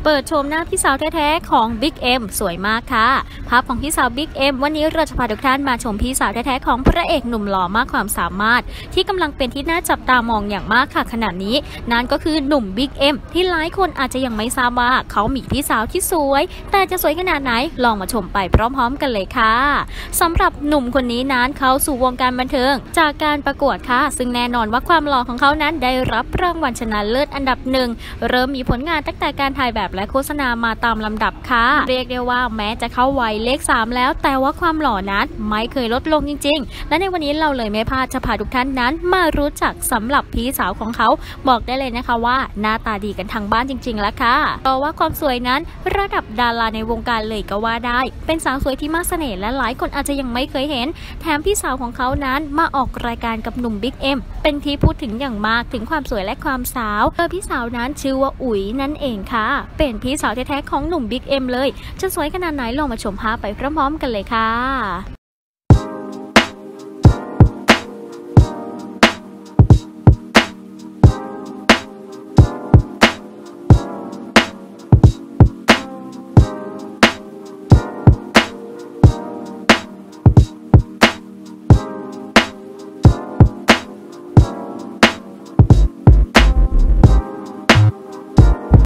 เปิดโฉมหน้าพี่สาวแท้ๆของบิ๊กเอ็มสวยมากค่ะภาพของพี่สาวบิ๊กเอ็มวันนี้เราจะพาทุกท่านมาชมพี่สาวแท้ๆของพระเอกหนุ่มหล่อมากความสามารถที่กำลังเป็นที่น่าจับตามองอย่างมากค่ะขณะนี้นั่นก็คือหนุ่มบิ๊กเอ็มที่หลายคนอาจจะยังไม่ทราบว่าเขามีพี่สาวที่สวยแต่จะสวยขนาดไหนลองมาชมไปพร้อมๆกันเลยค่ะสำหรับหนุ่มคนนี้นั้นเขาสู่วงการบันเทิงจากการประกวดค่ะซึ่งแน่นอนว่าความหล่อของเขานั้นได้รับรางวัลชนะเลิศอันดับหนึ่งเริ่มมีผลงานตั้งแต่การถ่ายแบบและโฆษณามาตามลำดับค่ะเรียกได้ว่าแม้จะเข้าวัยเลข3แล้วแต่ว่าความหล่อนั้นไม่เคยลดลงจริงๆและในวันนี้เราเลยไม่พลาดจะพาทุกท่านนั้นมารู้จักสำหรับพี่สาวของเขาบอกได้เลยนะคะว่าหน้าตาดีกันทั้งบ้านจริงๆแล้วค่ะเพราะว่าความสวยนั้นระดับดาราในวงการเลยก็ว่าได้เป็นสาวสวยที่มากเสน่ห์และหลายคนอาจจะยังไม่เคยเห็นแถมพี่สาวของเขานั้นมาออกรายการกับหนุ่มบิ๊กเอ็มเป็นที่พูดถึงอย่างมากถึงความสวยและความสาวโดยพี่สาวนั้นชื่อว่าอุ๋ยนั่นเองค่ะเป็นพี่สาวแท้ๆของหนุ่มบิ๊กเอ็มเลยจะสวยขนาดไหนลองมาชมภาพไปพร้อมๆกันเลยค่ะ